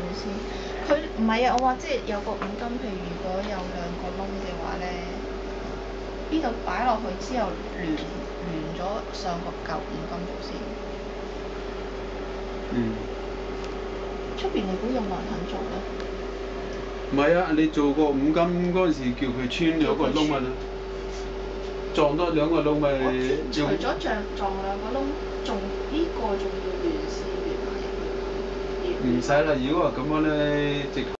先？佢唔係啊，我話即係有個五金，譬如如果有兩個窿嘅話咧，呢度擺落去之後連咗上個舊五金度先。出邊你估有冇人肯做咧？ 唔係啊，你做個五金嗰陣時，叫佢穿咗個窿啊，撞多兩個窿咪。 除咗撞兩個窿，仲呢個仲要連線連埋入去。 唔使啦，如果話咁樣咧，直。